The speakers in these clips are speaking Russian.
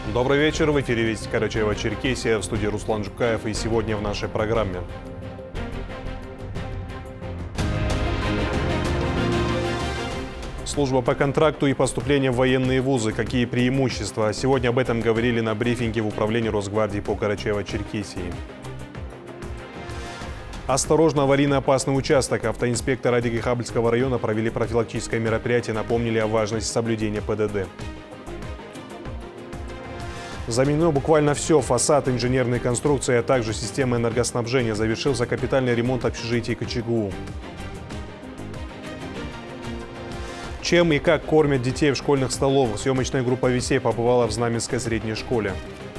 Добрый вечер, в эфире «Вести Карачаево-Черкесия», в студии Руслан Жукаев, и сегодня в нашей программе. Служба по контракту и поступление в военные вузы. Какие преимущества? Сегодня об этом говорили на брифинге в управлении Росгвардии по Карачаево-Черкесии. Осторожно, аварийно-опасный участок. Автоинспекторы Адыгейхабльского района провели профилактическое мероприятие, напомнили о важности соблюдения ПДД. Заменено буквально все. Фасад, инженерные конструкции, а также система энергоснабжения. Завершился капитальный ремонт общежития КЧГУ. Чем и как кормят детей в школьных столовых? Съемочная группа «Весей» побывала в Знаменской средней школе.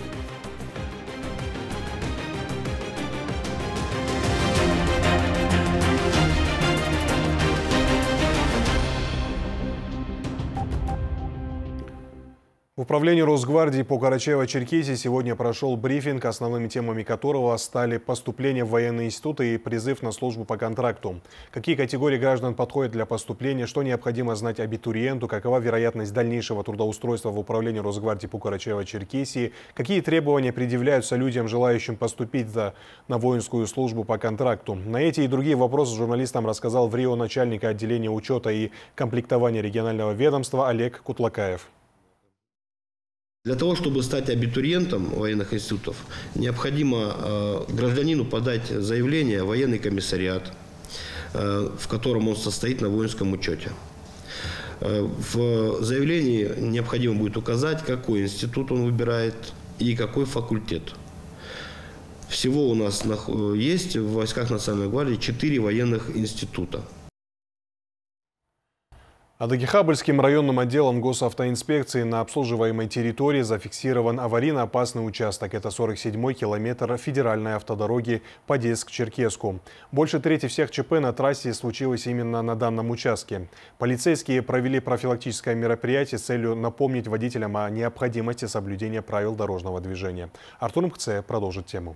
В управлении Росгвардии по Карачаево-Черкесии сегодня прошел брифинг, основными темами которого стали поступление в военные институты и призыв на службу по контракту. Какие категории граждан подходят для поступления, что необходимо знать абитуриенту, какова вероятность дальнейшего трудоустройства в управлении Росгвардии по Карачаево-Черкесии, какие требования предъявляются людям, желающим поступить на воинскую службу по контракту. На эти и другие вопросы журналистам рассказал в Рио начальник отделения учета и комплектования регионального ведомства Олег Кутлакаев. Для того, чтобы стать абитуриентом военных институтов, необходимо гражданину подать заявление в военный комиссариат, в котором он состоит на воинском учете. В заявлении необходимо будет указать, какой институт он выбирает и какой факультет. Всего у нас есть в войсках Национальной гвардии 4 военных института. Адыгейхабльским районным отделом госавтоинспекции на обслуживаемой территории зафиксирован аварийно-опасный участок. Это 47-й километр федеральной автодороги Подельск-Черкесску. Больше трети всех ЧП на трассе случилось именно на данном участке. Полицейские провели профилактическое мероприятие с целью напомнить водителям о необходимости соблюдения правил дорожного движения. Артур Мкце продолжит тему.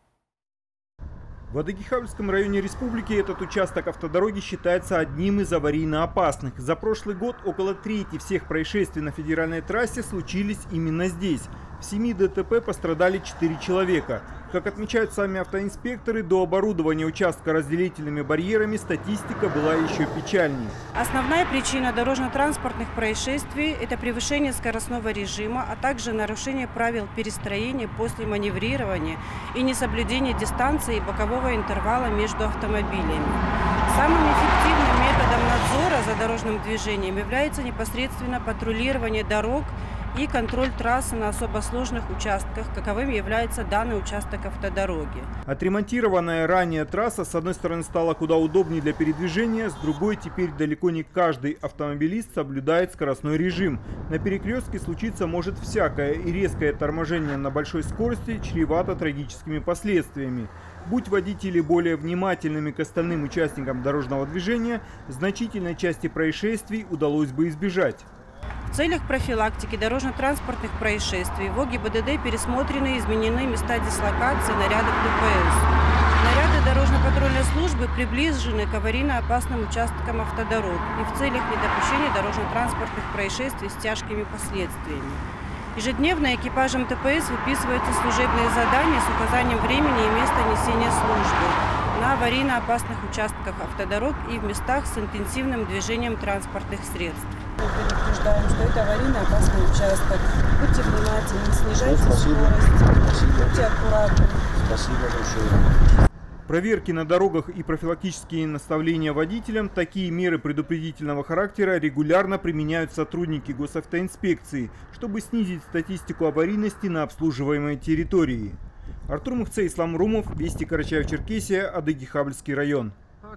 В Адыгейхабльском районе республики этот участок автодороги считается одним из аварийно опасных. За прошлый год около трети всех происшествий на федеральной трассе случились именно здесь. В 7 ДТП пострадали 4 человека. Как отмечают сами автоинспекторы, до оборудования участка разделительными барьерами статистика была еще печальнее. Основная причина дорожно-транспортных происшествий – это превышение скоростного режима, а также нарушение правил перестроения после маневрирования и несоблюдение дистанции и бокового интервала между автомобилями. Самым эффективным методом надзора за дорожным движением является непосредственно патрулирование дорог и контроль трассы на особо сложных участках, каковым является данный участок автодороги. Отремонтированная ранее трасса, с одной стороны, стала куда удобнее для передвижения, с другой, теперь далеко не каждый автомобилист соблюдает скоростной режим. На перекрестке случиться может всякое, и резкое торможение на большой скорости чревато трагическими последствиями. Будь водители более внимательными к остальным участникам дорожного движения, значительной части происшествий удалось бы избежать. В целях профилактики дорожно-транспортных происшествий в ОГИБДД пересмотрены и изменены места дислокации нарядов ДПС. Наряды дорожно-патрульной службы приближены к аварийно-опасным участкам автодорог и в целях недопущения дорожно-транспортных происшествий с тяжкими последствиями. Ежедневно экипажам ДПС выписываются служебные задания с указанием времени и места несения службы на аварийно-опасных участках автодорог и в местах с интенсивным движением транспортных средств. Мы предупреждаем, что это аварийно-опасный участок. Будьте внимательны, снижайте скорость, будьте аккуратны. Спасибо большое. Проверки на дорогах и профилактические наставления водителям, такие меры предупредительного характера регулярно применяют сотрудники госавтоинспекции, чтобы снизить статистику аварийности на обслуживаемой территории. Артур Мкце, Ислам Румов, Вести Карачаево-Черкесия, Адыгейхабльский район.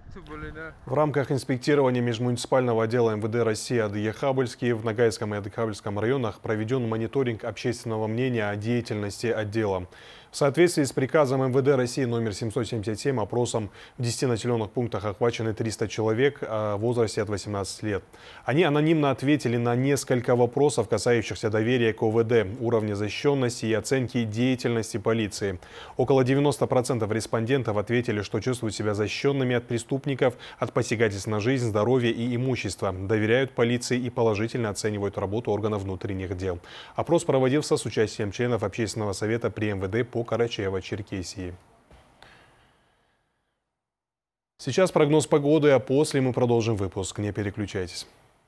В рамках инспектирования межмуниципального отдела МВД России Адыгейхабльский в Ногайском и Адыгейхабльском районах проведен мониторинг общественного мнения о деятельности отдела. В В соответствии с приказом МВД России номер 777 опросом в 10 населенных пунктах охвачены 300 человек в возрасте от 18 лет. Они анонимно ответили на несколько вопросов, касающихся доверия к ОВД, уровня защищенности и оценки деятельности полиции. Около 90% респондентов ответили, что чувствуют себя защищенными от преступников, от посягательств на жизнь, здоровье и имущество, доверяют полиции и положительно оценивают работу органов внутренних дел. Опрос проводился с участием членов Общественного совета при МВД по Карачаево-Черкесии. Сейчас прогноз погоды, а после мы продолжим выпуск. Не переключайтесь.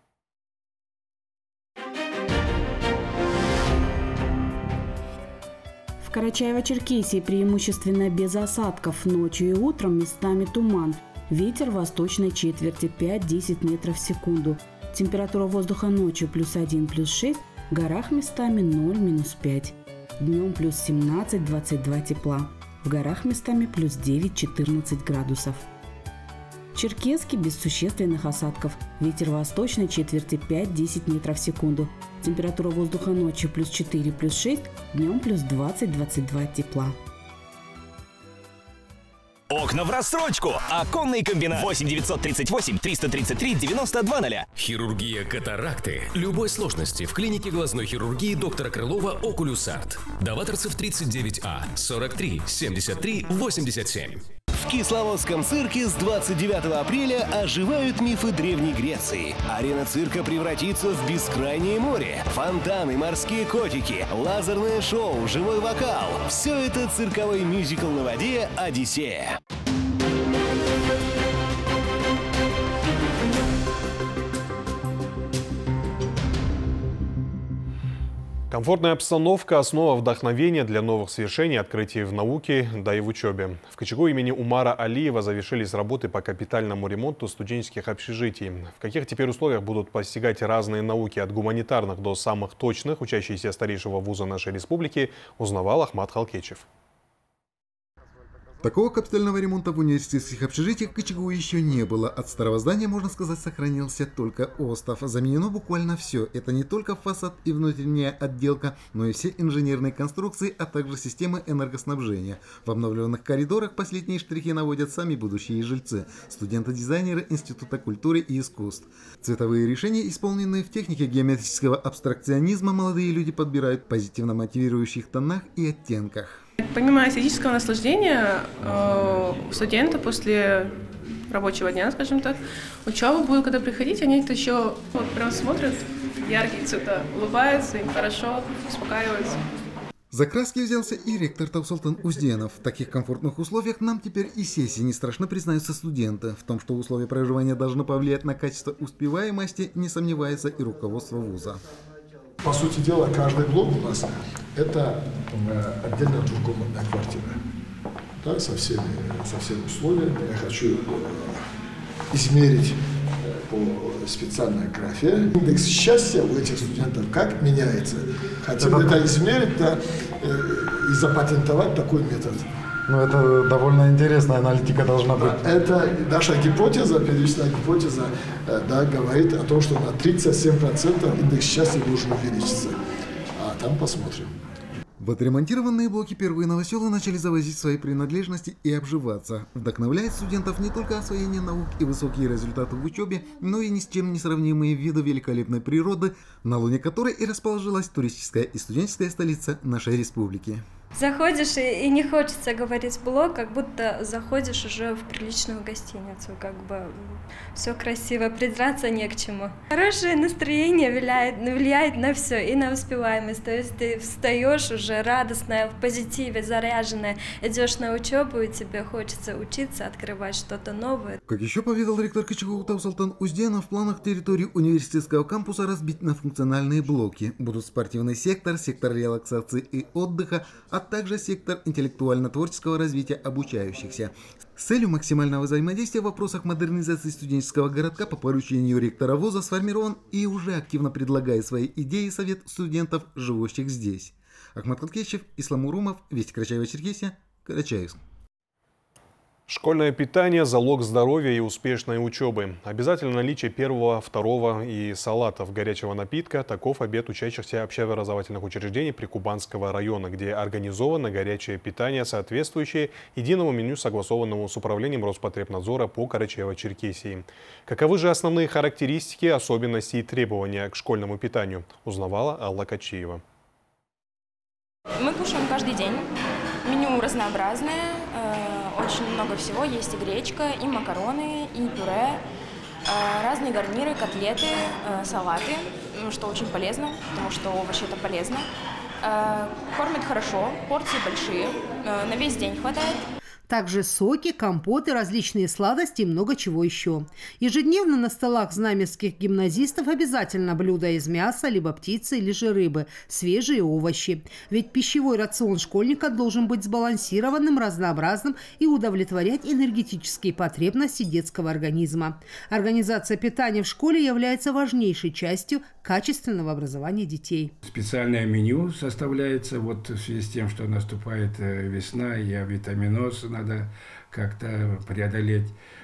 В Карачаево-Черкесии преимущественно без осадков. Ночью и утром местами туман. Ветер восточной четверти 5-10 метров в секунду. Температура воздуха ночью +1, +6, в горах местами 0, -5. Днем +17, 22 тепла. В горах местами +9, 14 градусов. Черкесский без существенных осадков. Ветер восточной четверти 5-10 метров в секунду. Температура воздуха ночью +4, +6, днем +20, 22 тепла. Окна в рассрочку. Оконный комбинат. 8 938 333 9200. Хирургия катаракты любой сложности в клинике глазной хирургии доктора Крылова Окулюсарт. Даваторцев 39А, 43 73 87. В Кисловодском цирке с 29 апреля оживают мифы Древней Греции. Арена цирка превратится в бескрайнее море. Фонтаны, морские котики, лазерное шоу, живой вокал. Все это цирковой мюзикл на воде «Одиссея». Комфортная обстановка – основа вдохновения для новых свершений, открытий в науке, да и в учебе. В КЧГУ имени Умара Алиева завершились работы по капитальному ремонту студенческих общежитий. В каких теперь условиях будут постигать разные науки от гуманитарных до самых точных учащиеся старейшего вуза нашей республики, узнавал Ахмат Халкечев. Такого капитального ремонта в университетских общежитиях КЧГУ еще не было. От старого здания, можно сказать, сохранился только остов. Заменено буквально все. Это не только фасад и внутренняя отделка, но и все инженерные конструкции, а также системы энергоснабжения. В обновленных коридорах последние штрихи наводят сами будущие жильцы, студенты-дизайнеры Института культуры и искусств. Цветовые решения, исполненные в технике геометрического абстракционизма, молодые люди подбирают в позитивно мотивирующих тонах и оттенках. Помимо эстетического наслаждения, студенты после рабочего дня, скажем так, учебы будут, когда приходить, они это еще прям смотрят, яркие цвета, улыбаются, им хорошо, успокаиваются. За краски взялся и ректор Таусултан Узденов. В таких комфортных условиях нам теперь и сессии не страшно, признаются студенты. В том, что условия проживания должны повлиять на качество успеваемости, не сомневается и руководство вуза. По сути дела, каждый блок у нас это отдельная двухкомнатная квартира, да, со всеми условиями. Я хочу измерить по специальной графе индекс счастья у этих студентов как меняется. Хотим это измерить, да, и запатентовать такой метод. Ну, это довольно интересная аналитика должна быть. Это наша гипотеза, первичная гипотеза, да, говорит о том, что на 37% индекс счастья должен увеличиться. А там посмотрим. В отремонтированные блоки первые новоселы начали завозить свои принадлежности и обживаться. Вдохновляет студентов не только освоение наук и высокие результаты в учебе, но и ни с чем не сравнимые виды великолепной природы, на луне которой и расположилась туристическая и студенческая столица нашей республики. Заходишь и не хочется говорить блог, как будто заходишь уже в приличную гостиницу, как бы все красиво, придраться не к чему. Хорошее настроение влияет на все, и на успеваемость, то есть ты встаешь уже радостная, в позитиве, заряженная, идешь на учебу, и тебе хочется учиться, открывать что-то новое. Как еще поведал ректор КЧГУ Таусултан Узденов, в планах территории университетского кампуса разбить на функциональные блоки. Будут спортивный сектор, сектор релаксации и отдыха, а также сектор интеллектуально-творческого развития обучающихся. С целью максимального взаимодействия в вопросах модернизации студенческого городка по поручению ректора вуза сформирован и уже активно предлагает свои идеи совет студентов, живущих здесь. Ахмат Халкечев, Ислам Урумов, Вести Карачаево-Черкесия, Карачаевск. Школьное питание – залог здоровья и успешной учебы. Обязательно наличие первого, второго и салатов горячего напитка – таков обет учащихся общеобразовательных учреждений Прикубанского района, где организовано горячее питание, соответствующее единому меню, согласованному с управлением Роспотребнадзора по Карачаево-Черкесии. Каковы же основные характеристики, особенности и требования к школьному питанию, узнавала Алла Качиева. Мы кушаем каждый день. Меню разнообразное, очень много всего. Есть и гречка, и макароны, и пюре, разные гарниры, котлеты, салаты, что очень полезно, потому что овощи это полезно. Кормят хорошо, порции большие, на весь день хватает. Также соки, компоты, различные сладости и много чего еще. Ежедневно на столах знаменских гимназистов обязательно блюда из мяса, либо птицы, или же рыбы, свежие овощи. Ведь пищевой рацион школьника должен быть сбалансированным, разнообразным и удовлетворять энергетические потребности детского организма. Организация питания в школе является важнейшей частью качественного образования детей. Специальное меню составляется вот в связи с тем, что наступает весна и авитаминоз надо как-то преодолеть.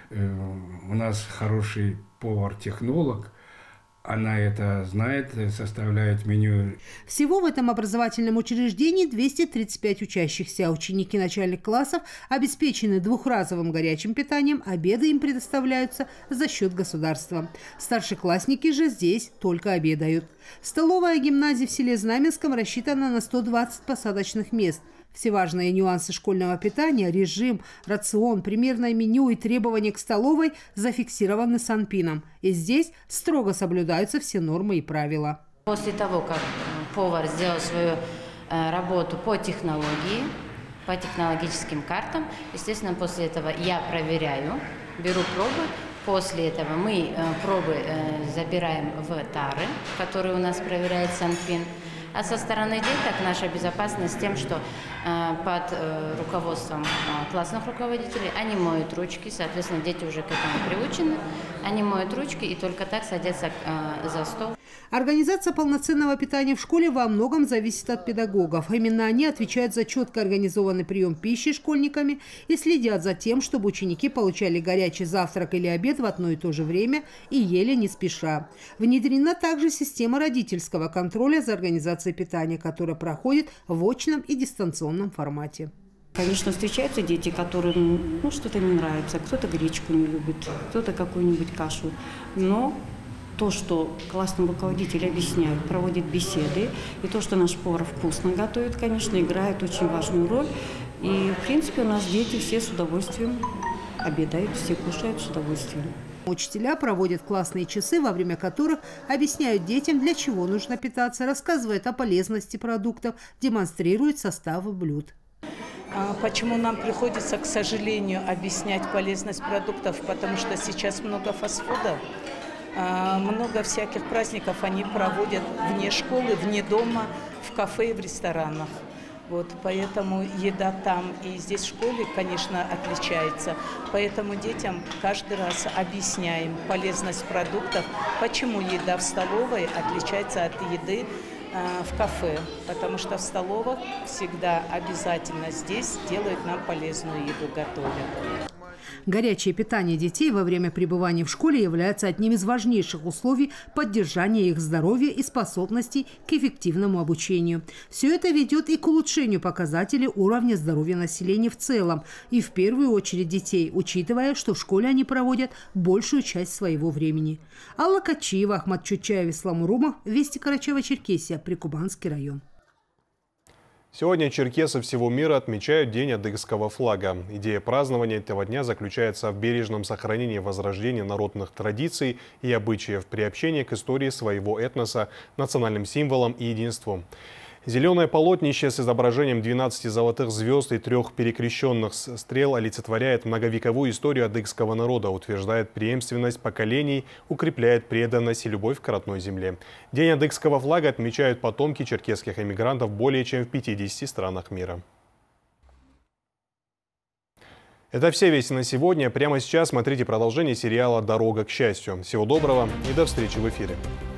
У нас хороший повар-технолог, она это знает, составляет меню. Всего в этом образовательном учреждении 235 учащихся. Ученики начальных классов обеспечены двухразовым горячим питанием, обеды им предоставляются за счет государства. Старшеклассники же здесь только обедают. Столовая гимназии в селе Знаменском рассчитана на 120 посадочных мест. Все важные нюансы школьного питания, режим, рацион, примерное меню и требования к столовой зафиксированы Санпином. И здесь строго соблюдаются все нормы и правила. После того, как повар сделал свою работу по технологии, по технологическим картам, естественно, после этого я проверяю, беру пробы. После этого мы пробы забираем в тары, которые у нас проверяет Санпин. А со стороны деток наша безопасность тем, что под руководством классных руководителей они моют ручки, соответственно, дети уже к этому приучены, они моют ручки и только так садятся за стол. Организация полноценного питания в школе во многом зависит от педагогов. Именно они отвечают за четко организованный прием пищи школьниками и следят за тем, чтобы ученики получали горячий завтрак или обед в одно и то же время и ели не спеша. Внедрена также система родительского контроля за организацией питания, которая проходит в очном и дистанционном формате. Конечно, встречаются дети, которым что-то не нравится, кто-то гречку не любит, кто-то какую-нибудь кашу. Но то, что классный руководитель объясняет, проводит беседы, и то, что наш повар вкусно готовит, конечно, играет очень важную роль. И, в принципе, у нас дети все с удовольствием обедают, все кушают с удовольствием. Учителя проводят классные часы, во время которых объясняют детям, для чего нужно питаться, рассказывают о полезности продуктов, демонстрируют составы блюд. Почему нам приходится, к сожалению, объяснять полезность продуктов? Потому что сейчас много фастфуда, много всяких праздников они проводят вне школы, вне дома, в кафе и в ресторанах. Вот, поэтому еда там и здесь в школе, конечно, отличается. Поэтому детям каждый раз объясняем полезность продуктов, почему еда в столовой отличается от еды в кафе. Потому что в столовых всегда обязательно здесь делают нам полезную еду, готовят. Горячее питание детей во время пребывания в школе является одним из важнейших условий поддержания их здоровья и способностей к эффективному обучению. Все это ведет и к улучшению показателей уровня здоровья населения в целом, и в первую очередь детей, учитывая, что в школе они проводят большую часть своего времени. Алла Качиева, Ахмат Чучаев, Ислам Урумов, Вести Карачаево-Черкесия, Прикубанский район. Сегодня черкесы всего мира отмечают День адыгского флага. Идея празднования этого дня заключается в бережном сохранении возрождения народных традиций и обычаев, приобщении к истории своего этноса, национальным символам и единству. Зеленое полотнище с изображением 12 золотых звезд и 3 перекрещенных стрел олицетворяет многовековую историю адыгского народа, утверждает преемственность поколений, укрепляет преданность и любовь к родной земле. День адыгского флага отмечают потомки черкесских эмигрантов более чем в 50 странах мира. Это все вести на сегодня. Прямо сейчас смотрите продолжение сериала «Дорога к счастью». Всего доброго и до встречи в эфире.